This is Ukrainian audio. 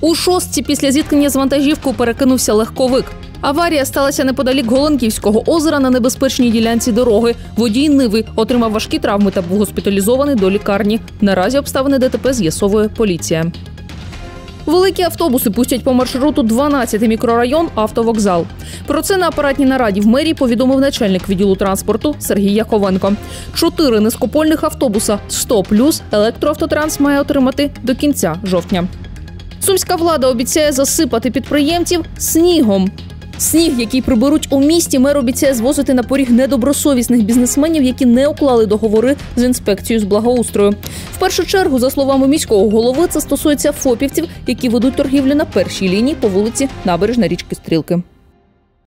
У шостці після зіткнення з вантажівкою перекинувся легковик. Аварія сталася неподалік Голонківського озера на небезпечній ділянці дороги. Водій Ниви отримав важкі травми та був госпіталізований до лікарні. Наразі обставини ДТП з'ясовує поліція. Великі автобуси пустять по маршруту 12-й мікрорайон «Автовокзал». Про це на апаратній нараді в мерії повідомив начальник відділу транспорту Сергій Яковенко. 4 низькопольних автобуса «100+» електроавтотранс має отримати до кінця жовтня. Сумська влада обіцяє засипати підприємців снігом. Сніг, який приберуть у місті, мер обіцяє звозити на поріг недобросовісних бізнесменів, які не уклали договори з інспекцією з благоустрою. В першу чергу, за словами міського голови, це стосується фопівців, які ведуть торгівлю на першій лінії по вулиці Набережна річки Стрілки.